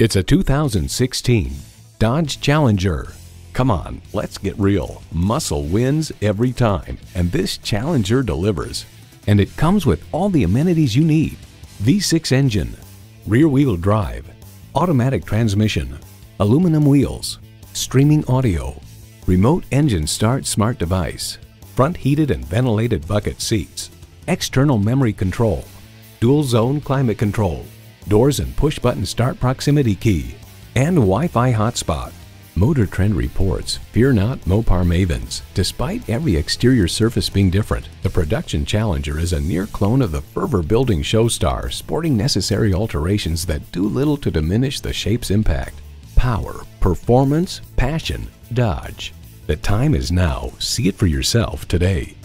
It's a 2016 Dodge Challenger. Come on, let's get real. Muscle wins every time, and this Challenger delivers. And it comes with all the amenities you need. V6 engine, rear-wheel drive, automatic transmission, aluminum wheels, streaming audio, remote engine start smart device, front heated and ventilated bucket seats, external memory control, dual zone climate control, doors and push-button start proximity key, and Wi-Fi hotspot. Motor Trend reports, fear not Mopar mavens. Despite every exterior surface being different, the production Challenger is a near clone of the fervor-building Showstar, sporting necessary alterations that do little to diminish the shape's impact. Power, performance, passion, Dodge. The time is now. See it for yourself today.